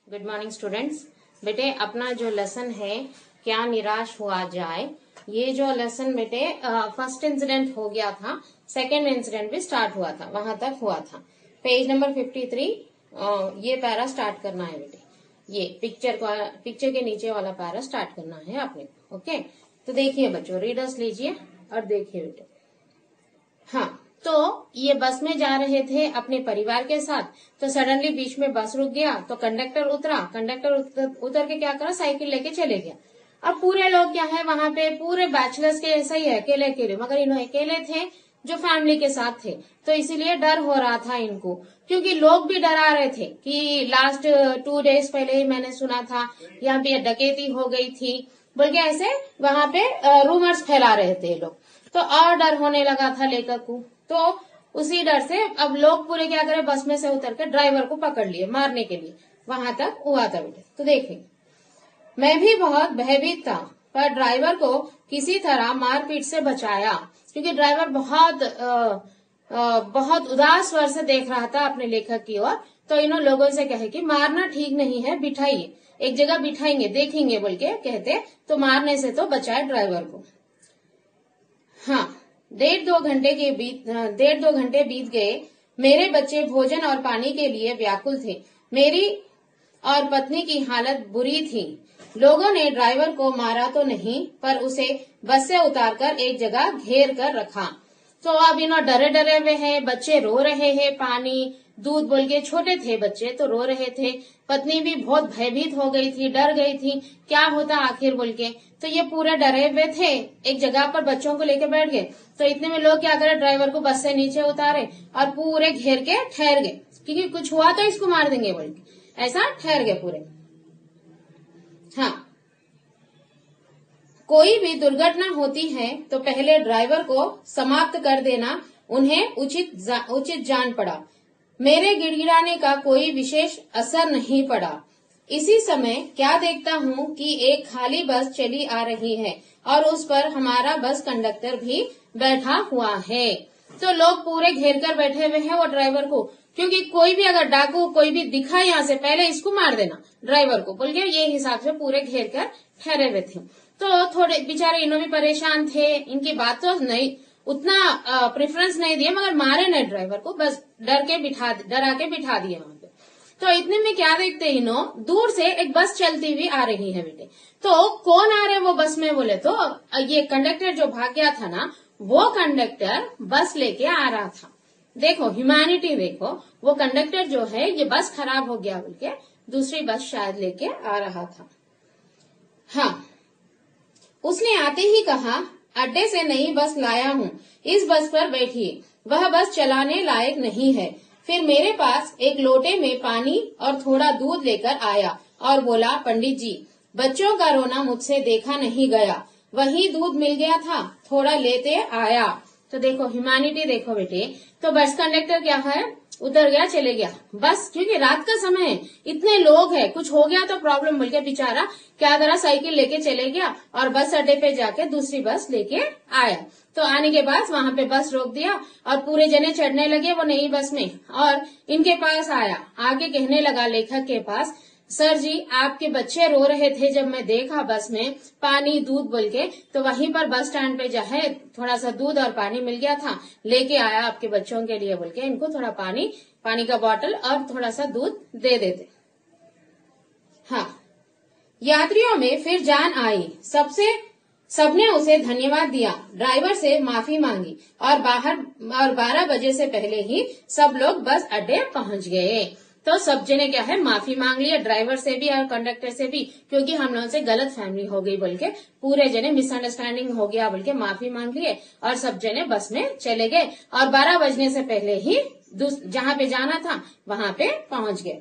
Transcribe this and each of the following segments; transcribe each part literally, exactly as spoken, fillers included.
Good morning students. बेटे अपना जो लेसन है क्या निराश हुआ जाए, ये जो लेसन बेटे फर्स्ट इंसिडेंट हो गया था, सेकंड इंसिडेंट भी स्टार्ट हुआ था, वहां तक हुआ था। पेज नंबर फिफ्टी थ्री ये पैरा स्टार्ट करना है बेटे, ये पिक्चर का पिक्चर के नीचे वाला पैरा स्टार्ट करना है आपने को। ओके, तो देखिए बच्चों, रीडर्स लीजिए और देखिए बेटे। हाँ, तो ये बस में जा रहे थे अपने परिवार के साथ, तो सडनली बीच में बस रुक गया, तो कंडक्टर उतरा। कंडक्टर उतर, उतर के क्या करा, साइकिल लेके चले गया। अब पूरे लोग क्या है वहां पे, पूरे बैचलर्स के ऐसा ही है, अकेले अकेले, मगर इन्होंने अकेले थे जो फैमिली के साथ थे, तो इसीलिए डर हो रहा था इनको, क्योंकि लोग भी डरा रहे थे कि लास्ट टू डेज पहले ही मैंने सुना था यहाँ पे डकैती हो गई थी बोल के, ऐसे वहां पे रूमर्स फैला रहे थे लोग। तो और डर होने लगा था लेखक को, तो उसी डर से अब लोग पूरे क्या करे, बस में से उतर के ड्राइवर को पकड़ लिए मारने के लिए। वहां तक हुआ था बेटे। तो देखें, मैं भी बहुत भयभीत था, पर ड्राइवर को किसी तरह मारपीट से बचाया, क्योंकि ड्राइवर बहुत आ, आ, बहुत उदास स्वर से देख रहा था अपने लेखक की ओर। तो इन्होंने लोगों से कहे कि मारना ठीक नहीं है, बिठाइए, एक जगह बिठाएंगे, देखेंगे बोल के कहते, तो मारने से तो बचाए ड्राइवर को। हाँ, डेढ़ दो घंटे के बीत डेढ़ दो घंटे बीत गए। मेरे बच्चे भोजन और पानी के लिए व्याकुल थे। मेरी और पत्नी की हालत बुरी थी। लोगों ने ड्राइवर को मारा तो नहीं, पर उसे बस से उतारकर एक जगह घेर कर रखा। तो अब इन्हों डरे डरे हुए हैं, बच्चे रो रहे हैं, पानी दूध बोल के, छोटे थे बच्चे तो रो रहे थे। पत्नी भी बहुत भयभीत हो गई थी, डर गई थी, क्या होता आखिर बोल के। तो ये पूरे डरे हुए थे, एक जगह पर बच्चों को लेकर बैठ गए। तो इतने में लोग क्या करे, ड्राइवर को बस से नीचे उतारे और पूरे घेर के ठहर गए, क्योंकि कुछ हुआ तो इसको मार देंगे बोल के, ऐसा ठहर गए पूरे। हाँ, कोई भी दुर्घटना होती है तो पहले ड्राइवर को समाप्त कर देना उन्हें उचित जा, उचित जान पड़ा। मेरे गिड़गिड़ाने का कोई विशेष असर नहीं पड़ा। इसी समय क्या देखता हूँ कि एक खाली बस चली आ रही है और उस पर हमारा बस कंडक्टर भी बैठा हुआ है। तो लोग पूरे घेर कर बैठे हुए हैं वो ड्राइवर को, क्योंकि कोई भी अगर डाकू कोई भी दिखा यहाँ से, पहले इसको मार देना ड्राइवर को बोल के, ये हिसाब से पूरे घेर कर ठहरे हुए थे। तो थोड़े बेचारे इन्हों भी परेशान थे, इनकी बात तो नहीं उतना प्रेफरेंस नहीं दिया, मगर मारे नहीं ड्राइवर को, बस डर के बिठा डरा के बिठा दिए वहां पे। तो इतने में क्या देखते इन्हों, दूर से एक बस चलती हुई आ रही है बेटे। तो कौन आ रहे वो बस में बोले तो ये कंडक्टर जो भाग गया था ना, वो कंडक्टर बस लेके आ रहा था। देखो ह्यूमैनिटी, देखो वो कंडक्टर जो है, ये बस खराब हो गया बोल के दूसरी बस शायद लेके आ रहा था। हाँ, उसने आते ही कहा, अड्डे से नई बस लाया हूँ, इस बस पर बैठिए, वह बस चलाने लायक नहीं है। फिर मेरे पास एक लोटे में पानी और थोड़ा दूध लेकर आया और बोला, पंडित जी, बच्चों का रोना मुझसे देखा नहीं गया, वही दूध मिल गया था, थोड़ा लेते आया। तो देखो ह्यूमैनिटी, देखो बेटे। तो बस कंडक्टर क्या है, उतर गया, चले गया बस, क्योंकि रात का समय है, इतने लोग हैं, कुछ हो गया तो प्रॉब्लम बोल के बेचारा क्या करा, साइकिल लेके चले गया और बस अड्डे पे जाके दूसरी बस लेके आया। तो आने के बाद वहां पे बस रोक दिया और पूरे जने चढ़ने लगे वो नई बस में, और इनके पास आया, आके कहने लगा लेखक के पास, सर जी आपके बच्चे रो रहे थे, जब मैं देखा बस में पानी दूध बोल के, तो वहीं पर बस स्टैंड पे जो है थोड़ा सा दूध और पानी मिल गया था, लेके आया आपके बच्चों के लिए बोल के, इनको थोड़ा पानी पानी का बॉटल और थोड़ा सा दूध दे देते। हाँ, यात्रियों में फिर जान आई, सबसे सबने उसे धन्यवाद दिया, ड्राइवर से माफी मांगी और बाहर और बारह बजे से पहले ही सब लोग बस अड्डे पहुंच गए। तो सब जने क्या है, माफी मांग लिया, ड्राइवर से भी और कंडक्टर से भी, क्योंकि हम लोगों से गलत फहमी हो गई बोल के, पूरे जने मिसअंडरस्टैंडिंग हो गया बोल के माफी मांग लिए और सब जने बस में चले गए और बारह बजने से पहले ही जहाँ पे जाना था वहां पे पहुंच गए।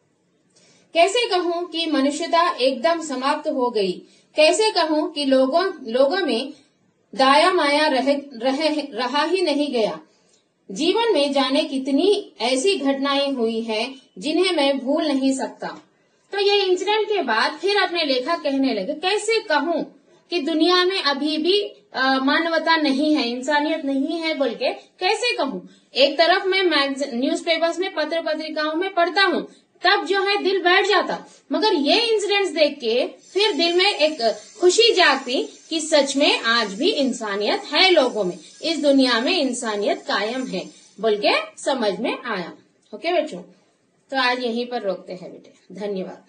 कैसे कहूँ कि मनुष्यता एकदम समाप्त हो गई, कैसे कहूँ कि लोगों लोगों में दाया माया रह, रह, रहा ही नहीं गया। जीवन में जाने कितनी ऐसी घटनाएं हुई हैं जिन्हें मैं भूल नहीं सकता। तो ये इंसिडेंट के बाद फिर अपने लेखक कहने लगे, कैसे कहूँ कि दुनिया में अभी भी मानवता नहीं है, इंसानियत नहीं है बोल के कैसे कहूँ। एक तरफ मैं न्यूज़पेपर्स में, पत्र पत्रिकाओं में पढ़ता हूँ तब जो है दिल बैठ जाता, मगर ये इंसिडेंट्स देख के फिर दिल में एक खुशी जागती कि सच में आज भी इंसानियत है लोगों में, इस दुनिया में इंसानियत कायम है बोल के समझ में आया। ओके बच्चों, तो आज यहीं पर रोकते हैं बेटे, धन्यवाद।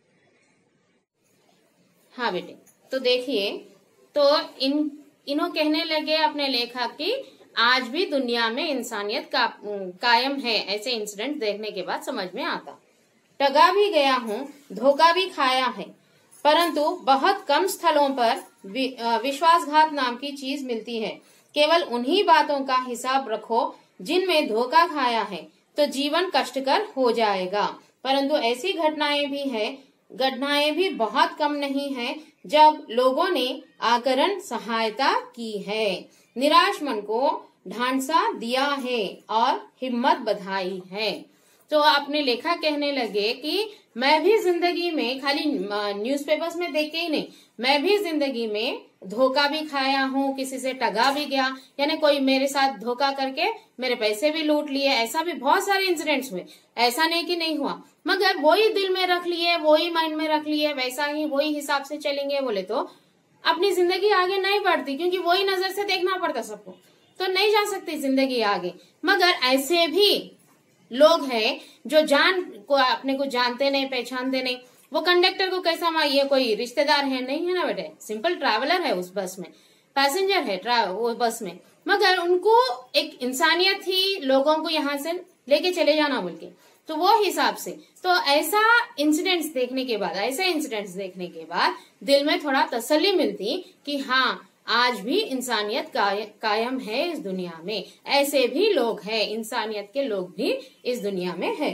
हाँ बेटे, तो देखिए, तो इन इन्हों कहने लगे अपने लेखक की आज भी दुनिया में इंसानियत का कायम है, ऐसे इंसिडेंट देखने के बाद समझ में आता। ठगा भी गया हूँ, धोखा भी खाया है, परंतु बहुत कम स्थलों पर विश्वासघात नाम की चीज मिलती है। केवल उन्हीं बातों का हिसाब रखो जिनमें धोखा खाया है, तो जीवन कष्टकर हो जाएगा। परंतु ऐसी घटनाएं भी है घटनाएं भी बहुत कम नहीं है जब लोगों ने आकरण सहायता की है, निराश मन को ढांसा दिया है और हिम्मत बधाई है। तो अपने लेखक कहने लगे कि मैं भी जिंदगी में खाली न्यूज़पेपर्स में देख के ही नहीं, मैं भी जिंदगी में धोखा भी खाया हूँ, किसी से ठगा भी गया, यानी कोई मेरे साथ धोखा करके मेरे पैसे भी लूट लिए, ऐसा भी बहुत सारे इंसिडेंट्स हुए। ऐसा नहीं कि नहीं हुआ, मगर वही दिल में रख लिए, वही माइंड में रख लिए, वैसा ही वही हिसाब से चलेंगे बोले तो अपनी जिंदगी आगे नहीं बढ़ती, क्योंकि वही नजर से देखना पड़ता सबको, तो नहीं जा सकती जिंदगी आगे। मगर ऐसे भी लोग हैं जो जान को अपने को जानते नहीं, पहचानते नहीं, वो कंडक्टर को कैसा मा ये कोई रिश्तेदार है नहीं है ना बेटे, सिंपल ट्रैवलर है उस बस में, पैसेंजर है वो बस में, मगर उनको एक इंसानियत थी लोगों को यहाँ से लेके चले जाना बोल के, तो वो हिसाब से। तो ऐसा इंसिडेंट्स देखने के बाद ऐसे इंसिडेंट्स देखने के बाद दिल में थोड़ा तसल्ली मिलती कि हाँ आज भी इंसानियत कायम है इस दुनिया में, ऐसे भी लोग हैं, इंसानियत के लोग भी इस दुनिया में है।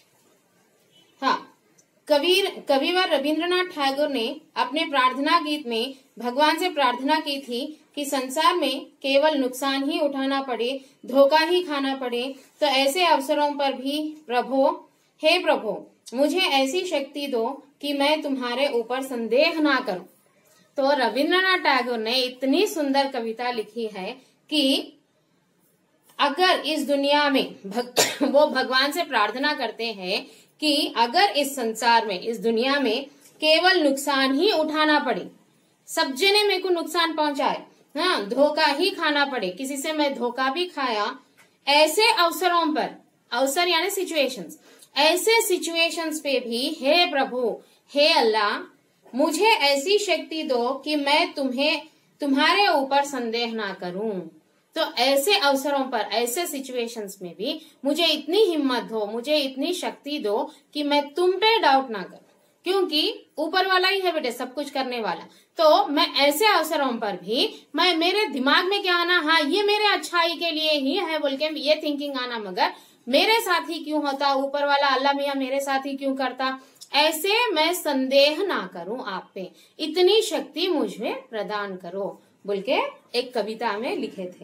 हाँ, कबीर कविवर रविंद्रनाथ टैगोर ने अपने प्रार्थना गीत में भगवान से प्रार्थना की थी कि संसार में केवल नुकसान ही उठाना पड़े, धोखा ही खाना पड़े, तो ऐसे अवसरों पर भी प्रभु, हे प्रभु, मुझे ऐसी शक्ति दो कि मैं तुम्हारे ऊपर संदेह ना करूं। तो रविंद्रनाथ टैगोर ने इतनी सुंदर कविता लिखी है कि अगर इस दुनिया में भग, वो भगवान से प्रार्थना करते हैं कि अगर इस संसार में, इस दुनिया में केवल नुकसान ही उठाना पड़े, सब जने मेरे को नुकसान पहुंचाए, हाँ धोखा ही खाना पड़े, किसी से मैं धोखा भी खाया, ऐसे अवसरों पर, अवसर यानी सिचुएशंस, ऐसे सिचुएशंस पे भी हे प्रभु, हे अल्लाह, मुझे ऐसी शक्ति दो कि मैं तुम्हें तुम्हारे ऊपर संदेह ना करूं। तो ऐसे अवसरों पर, ऐसे सिचुएशंस में भी मुझे इतनी हिम्मत दो, मुझे इतनी शक्ति दो कि मैं तुम पे डाउट ना करूं, क्योंकि ऊपर वाला ही है बेटे सब कुछ करने वाला। तो मैं ऐसे अवसरों पर भी मैं, मेरे दिमाग में क्या आना, हाँ ये मेरे अच्छाई के लिए ही है बोल के ये थिंकिंग आना, मगर मेरे साथ ही क्यों होता, ऊपर वाला अल्लाह मियाँ मेरे साथ ही क्यों करता, ऐसे मैं संदेह ना करूं आप पे, इतनी शक्ति मुझे प्रदान करो बोल के एक कविता में लिखे थे।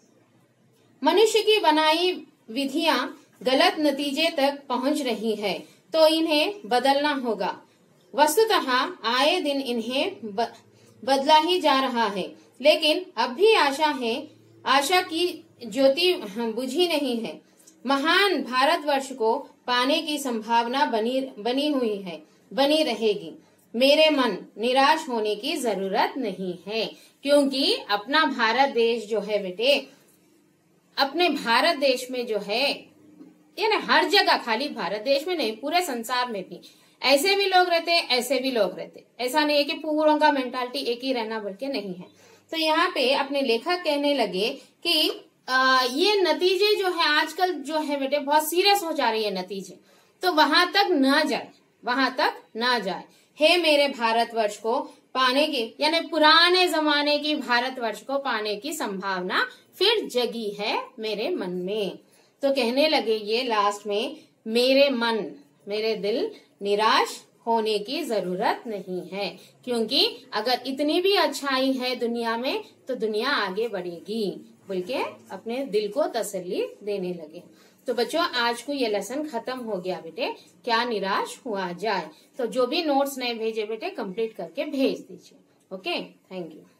मनुष्य की बनाई विधियां गलत नतीजे तक पहुंच रही है, तो इन्हें बदलना होगा। वस्तुतः आए दिन इन्हें ब, बदला ही जा रहा है, लेकिन अब भी आशा है, आशा की ज्योति बुझी नहीं है। महान भारतवर्ष को पाने की संभावना बनी बनी हुई है, बनी रहेगी। मेरे मन, निराश होने की जरूरत नहीं है, क्योंकि अपना भारत देश जो है बेटे, अपने भारत देश में जो है, यानी हर जगह, खाली भारत देश में नहीं, पूरे संसार में भी ऐसे भी लोग रहते, ऐसे भी लोग रहते, ऐसा नहीं है कि पूरों का मेंटालिटी एक ही रहना बोल के नहीं है। तो यहाँ पे अपने लेखक कहने लगे कि आ, ये नतीजे जो है आजकल जो है बेटे बहुत सीरियस हो जा रही है नतीजे, तो वहां तक ना जाए, वहां तक ना जाए। हे मेरे भारतवर्ष को पाने की, यानी पुराने जमाने की भारतवर्ष को पाने की संभावना फिर जगी है मेरे मन में। तो कहने लगे ये लास्ट में, मेरे मन, मेरे दिल, निराश होने की जरूरत नहीं है, क्योंकि अगर इतनी भी अच्छाई है दुनिया में तो दुनिया आगे बढ़ेगी बोल के अपने दिल को तसल्ली देने लगे। तो बच्चों आज को ये लेसन खत्म हो गया बेटे, क्या निराश हुआ जाए। तो जो भी नोट्स नए भेजे बेटे कंप्लीट करके भेज दीजिए। Okay, thank you.